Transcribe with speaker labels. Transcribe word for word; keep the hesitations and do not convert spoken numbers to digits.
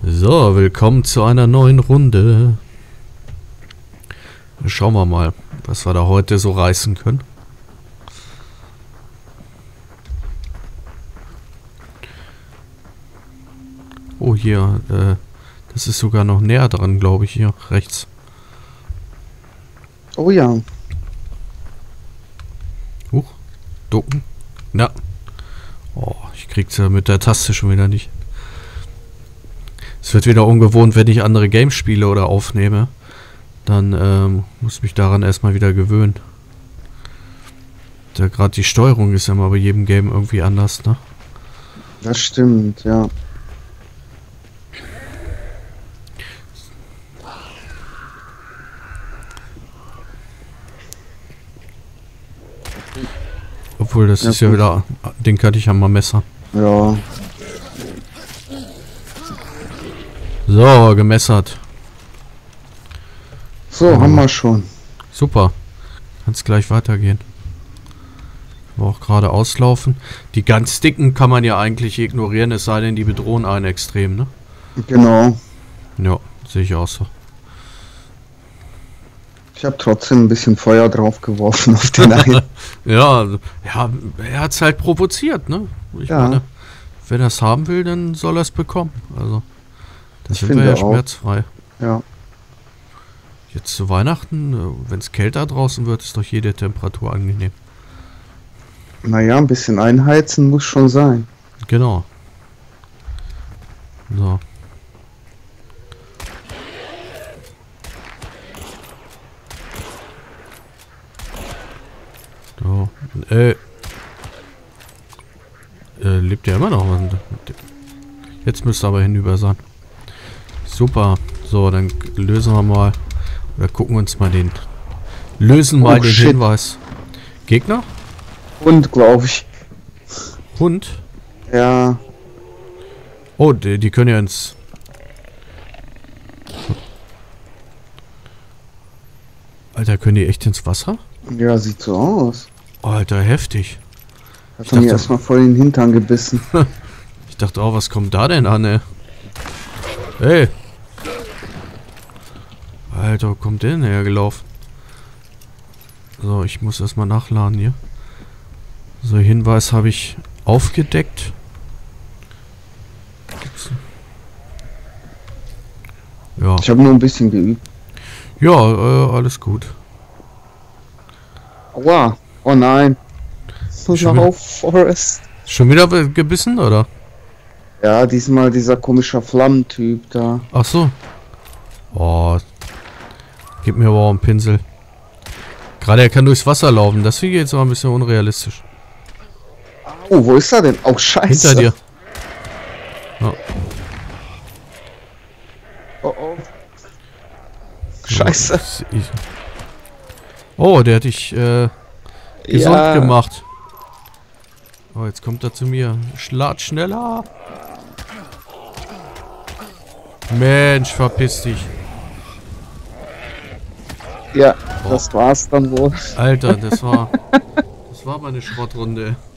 Speaker 1: So, willkommen zu einer neuen Runde. Schauen wir mal, was wir da heute so reißen können. Oh, hier, äh, das ist sogar noch näher dran, glaube ich, hier rechts.
Speaker 2: Oh ja.
Speaker 1: Huch, ducken. Na. Oh, ich krieg's ja mit der Taste schon wieder nicht. Es wird wieder ungewohnt, wenn ich andere Games spiele oder aufnehme. Dann ähm, muss ich mich daran erstmal wieder gewöhnen. Da gerade die Steuerung ist ja mal bei jedem Game irgendwie anders, ne?
Speaker 2: Das stimmt, ja.
Speaker 1: Obwohl, das
Speaker 2: Ja,
Speaker 1: ist ja
Speaker 2: gut.
Speaker 1: wieder... Den kann ich ja mal Messer.
Speaker 2: Ja.
Speaker 1: So, gemessert.
Speaker 2: So,
Speaker 1: Ja.
Speaker 2: haben wir schon.
Speaker 1: Super. Kann's gleich weitergehen. Aber auch gerade auslaufen. Die ganz dicken kann man ja eigentlich ignorieren, es sei denn, die bedrohen einen extrem, ne?
Speaker 2: Genau.
Speaker 1: Ja, sehe ich auch so.
Speaker 2: Ich habe trotzdem ein bisschen Feuer drauf geworfen auf den einen.
Speaker 1: Ja, ja, er hat's halt provoziert, ne? Ich
Speaker 2: Ja.
Speaker 1: meine, wer das haben will, dann soll er es bekommen. Also, das
Speaker 2: Ich
Speaker 1: sind wir
Speaker 2: finde
Speaker 1: ja
Speaker 2: auch.
Speaker 1: schmerzfrei.
Speaker 2: Ja.
Speaker 1: Jetzt zu Weihnachten, wenn es kälter draußen wird, ist doch jede Temperatur angenehm.
Speaker 2: Naja, ein bisschen einheizen muss schon sein.
Speaker 1: Genau. So. So. Äh. Äh, lebt ja immer noch. Jetzt müsste aber hinüber sein. Super. So, dann lösen wir mal. Oder gucken uns mal den. Lösen mal
Speaker 2: Oh,
Speaker 1: den
Speaker 2: shit.
Speaker 1: Hinweis. Gegner?
Speaker 2: Und, glaube ich.
Speaker 1: Hund?
Speaker 2: Ja.
Speaker 1: Oh, die, die können ja ins... Alter, können die echt ins Wasser?
Speaker 2: Ja, sieht so aus.
Speaker 1: Alter, heftig.
Speaker 2: Hat
Speaker 1: Ich
Speaker 2: er mir
Speaker 1: dachte-
Speaker 2: erstmal voll in den Hintern gebissen.
Speaker 1: Ich dachte, oh, was kommt da denn an, ey? Hey! Alter, wo kommt der denn hergelaufen? So, ich muss erstmal nachladen hier. So, Hinweis habe ich aufgedeckt. Gibt's- Ja,
Speaker 2: Ich habe nur ein bisschen geübt.
Speaker 1: ja, äh, alles gut.
Speaker 2: Aua. Oh nein. So
Speaker 1: Schon
Speaker 2: nach auf Forest.
Speaker 1: Schon wieder be- gebissen, oder?
Speaker 2: Ja, diesmal dieser komische Flammentyp da.
Speaker 1: Ach so. Oh. Gib mir aber auch einen Pinsel. Gerade er kann durchs Wasser laufen. Das finde ich jetzt aber ein bisschen unrealistisch.
Speaker 2: Oh, wo ist er denn? Oh, scheiße.
Speaker 1: Hinter dir. Ja.
Speaker 2: Oh, oh. Scheiße.
Speaker 1: Ich- Oh, der hat dich äh, gesund
Speaker 2: Ja.
Speaker 1: gemacht. Oh, jetzt kommt er zu mir. Schlag schneller. Mensch, verpiss dich.
Speaker 2: Ja, das war's dann wohl.
Speaker 1: Alter, das war... Das war meine Schrottrunde.